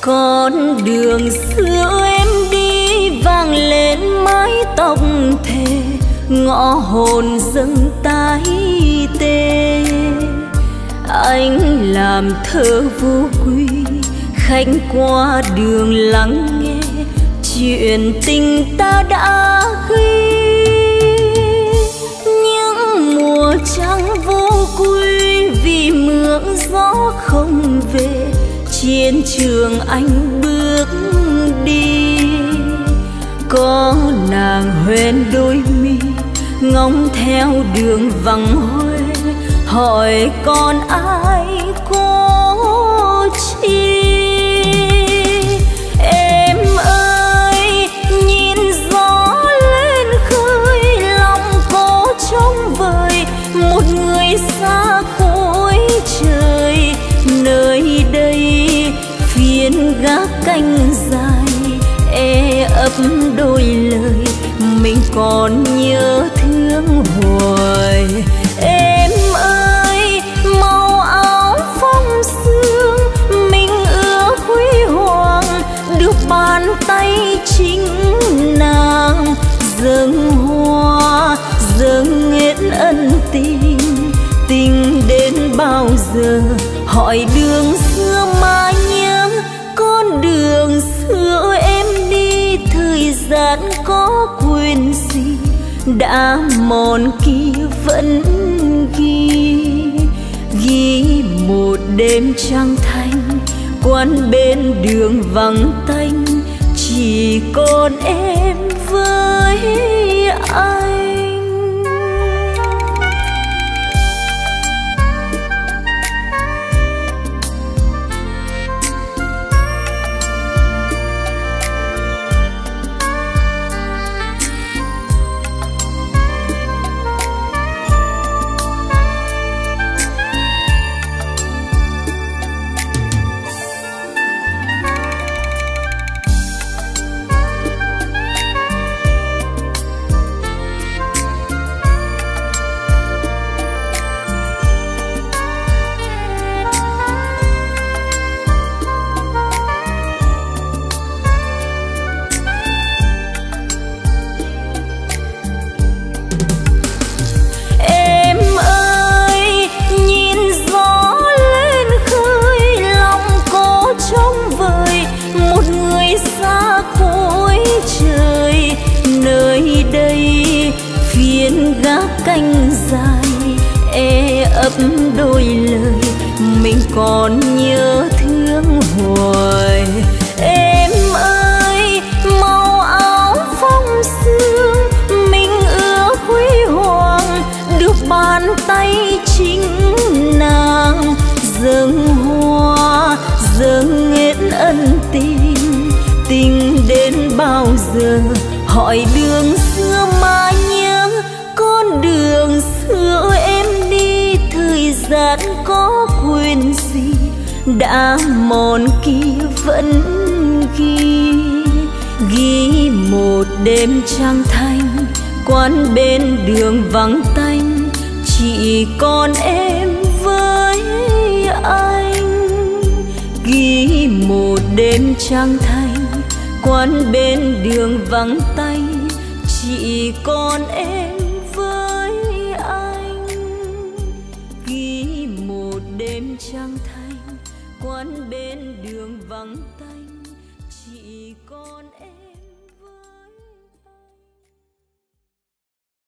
Con đường xưa em đi vang lên mái tóc thề, ngõ hồn dâng tái tê. Anh làm thơ vô quy, khách qua đường lắng nghe chuyện tình ta đã ghi. Những mùa trăng vô quy vì mưa gió không về, chiến trường anh bước đi. Có nàng hoen đôi mi ngóng theo đường vắng hoe, hỏi con ai cô chi. Em ơi nhìn gió lên khơi, lòng cô trông vời một người xa cuối trời. Nơi đây phiên gác canh dài, e ấp đôi lời mình còn nhớ thương hoài. Em ơi màu áo phong sương mình ưa huy hoàng, được bàn tay chính nàng dâng hoa dâng hết ân tình. Tình đến bao giờ hỏi đường xưa mà nhớ, con đường xưa em đi thời gian có quên gì, đã mòn kia vẫn ghi một đêm trăng thanh, quán bên đường vắng tanh, chỉ còn em với anh. Canh dài e ấp đôi lời mình còn nhớ thương hoài. Em ơi màu áo phong sương mình ưa huy hoàng, được bàn tay chính nàng dâng hoa dâng hết ân tình. Tình đến bao giờ hỏi đường xưa mà nhớ, con đường xưa em đi thời gian có quên gì, đã mòn kia vẫn ghi một đêm trăng thanh, quán bên đường vắng tanh, chỉ còn em với anh. Ghi một đêm trăng thanh, quán bên đường vắng tanh, chỉ còn em